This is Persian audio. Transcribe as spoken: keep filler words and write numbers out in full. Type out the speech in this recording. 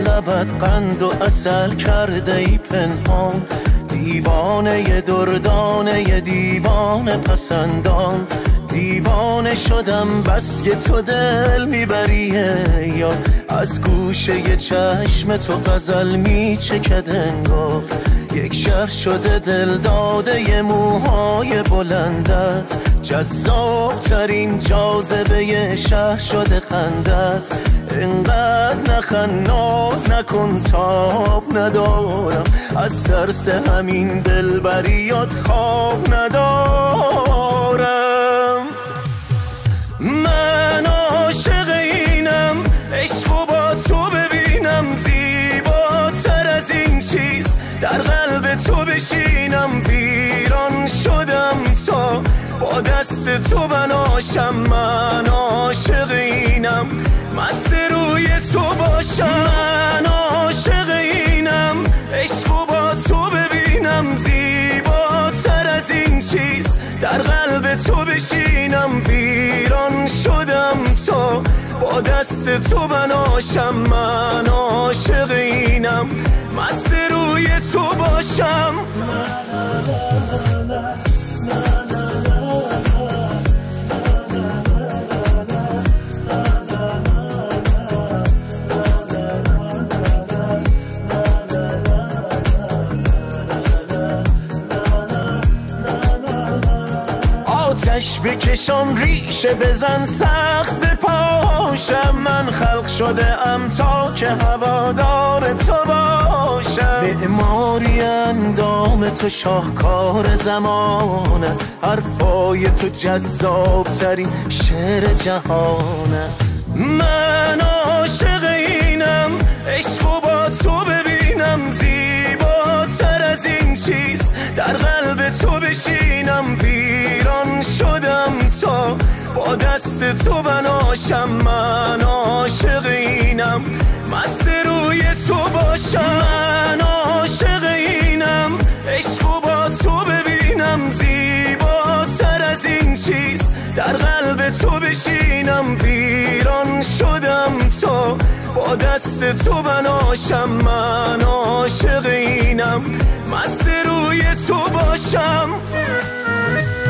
لبت قند و عسل کرده ای پنهان، دیوانه دردانه دیوانه پسندان، دیوانه شدم بس که تو دل میبریه یا از گوشه چشم تو غزل میچکد انگار، یک شهر شده دل داده موهای بلندت، جذاب ترین جاذبه شهر شده خندت، اینقدر نخن ناز نکن تاب ندارم، از ترس همین دلبریات خواب ندارم. من عاشق اینم عشقو با تو ببینم، زیباتر از این چیز در قلب تو بشینم، ویران شدم تا با دست تو بناشم. من عاشق اینم مست روی تو باشم، من عاشق اینم عشقو با تو ببینم، زیباتر از این چیز در قلب تو بشینم، ویران شدم تا با دست تو بناشم. من عاشق اینم مست روی تو باشم. آتش بکشان ریشه بزن سخت بپاشم، من خلق شده ام تا که هوادار تو باشم. معماری اندام تو شاهکار زمان است، حرفای تو جذاب ترین شعر جهان است. من عاشق اینم عشقو با تو ببینم، زیباتر از این چیز در قلب تو بشینم، ویران شدم تا با دست تو بناشم. من عاشق اینم مست روی تو باشم، من عاشق اینم عشقو با تو ببینم، زیباتر از این چیز در قلب تو بشینم، ویران شدم تا با دست تو بناشم. من عاشق اینم مست روی تو باشم.